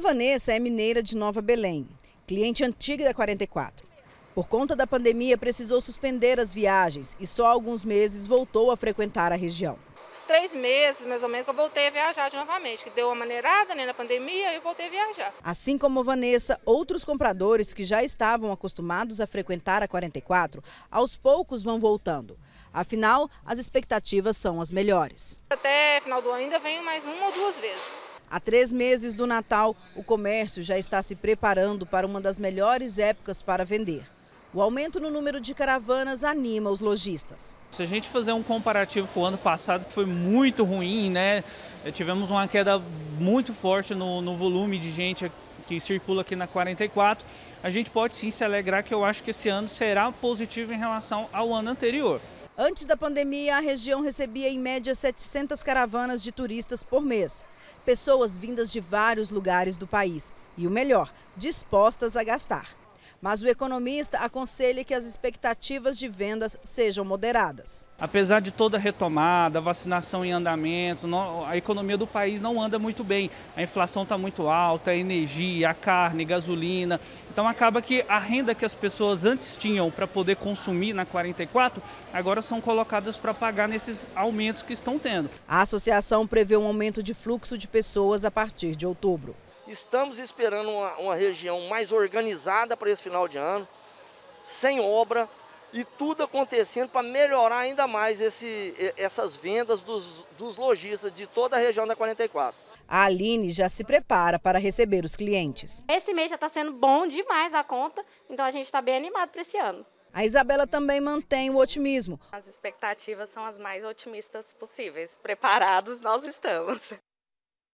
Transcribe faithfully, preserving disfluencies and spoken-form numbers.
Vanessa é mineira de Nova Belém, cliente antiga da quarenta e quatro. Por conta da pandemia, precisou suspender as viagens e só há alguns meses voltou a frequentar a região. Os três meses, mais ou menos, que eu voltei a viajar de novamente, que deu uma maneirada, né, na pandemia, e eu voltei a viajar. Assim como Vanessa, outros compradores que já estavam acostumados a frequentar a quarenta e quatro, aos poucos vão voltando. Afinal, as expectativas são as melhores. Até final do ano ainda venho mais uma ou duas vezes. Há três meses do Natal, o comércio já está se preparando para uma das melhores épocas para vender. O aumento no número de caravanas anima os lojistas. Se a gente fazer um comparativo com o ano passado, que foi muito ruim, né? Tivemos uma queda muito forte no, no volume de gente que circula aqui na quarenta e quatro. A gente pode sim se alegrar que eu acho que esse ano será positivo em relação ao ano anterior. Antes da pandemia, a região recebia em média setecentas caravanas de turistas por mês. Pessoas vindas de vários lugares do país e, o melhor, dispostas a gastar. Mas o economista aconselha que as expectativas de vendas sejam moderadas. Apesar de toda a retomada, a vacinação em andamento, a economia do país não anda muito bem. A inflação está muito alta, a energia, a carne, gasolina. Então acaba que a renda que as pessoas antes tinham para poder consumir na quarenta e quatro, agora são colocadas para pagar nesses aumentos que estão tendo. A associação prevê um aumento de fluxo de pessoas a partir de outubro. Estamos esperando uma, uma região mais organizada para esse final de ano, sem obra e tudo acontecendo para melhorar ainda mais esse, essas vendas dos, dos lojistas de toda a região da quarenta e quatro. A Aline já se prepara para receber os clientes. Esse mês já está sendo bom demais a conta, então a gente está bem animado para esse ano. A Isabela também mantém o otimismo. As expectativas são as mais otimistas possíveis. Preparados nós estamos.